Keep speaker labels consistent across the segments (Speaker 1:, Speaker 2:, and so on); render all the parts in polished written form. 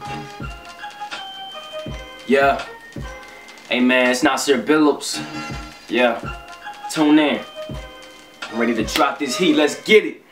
Speaker 1: Yeah. Hey man, it's Nasir Billups. Yeah. Tune in. I'm ready to drop this heat. Let's get it.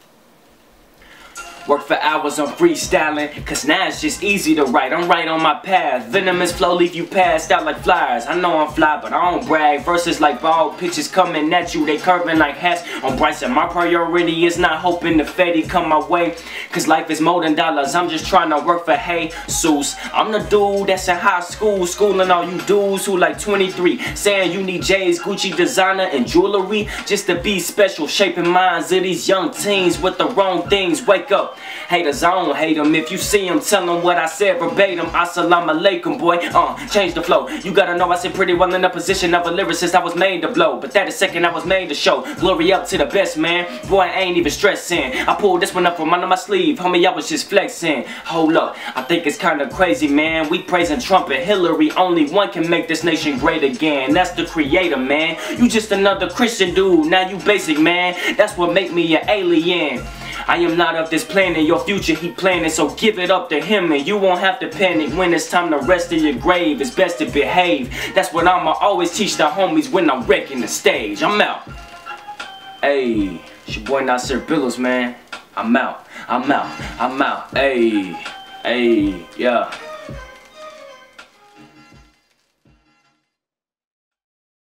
Speaker 1: Work for hours on freestyling, cause now it's just easy to write. I'm right on my path. Venomous flow leave you passed out like flyers. I know I'm fly, but I don't brag. Verses like ball pitches coming at you, they curving like hats on Bryson. My priority is not hoping the Fetty come my way, cause life is more than dollars. I'm just trying to work for Jesus. I'm the dude that's in high school, schooling all you dudes who like 23, saying you need J's, Gucci designer, and jewelry just to be special, shaping minds of these young teens with the wrong things. Wake up. Haters, I don't hate them. If you see them, tell them what I said verbatim. Assalamu alaikum, boy. Change the flow. You gotta know I sit pretty well in the position of a lyricist. I was made to blow, but that is second I was made to show. Glory up to the best, man. Boy, I ain't even stressing. I pulled this one up from under my sleeve. Homie, I was just flexing. Hold up, I think it's kinda crazy, man. We praising Trump and Hillary. Only one can make this nation great again. That's the creator, man. You just another Christian dude. Now you basic, man. That's what make me an alien. I am not of this planet, your future he planning, so give it up to him and you won't have to panic when it's time to rest in your grave. It's best to behave. That's what I'ma always teach the homies when I'm wrecking the stage. I'm out. Hey, it's your boy Nasir Billups, man. I'm out. I'm out. I'm out. Hey, hey, yeah.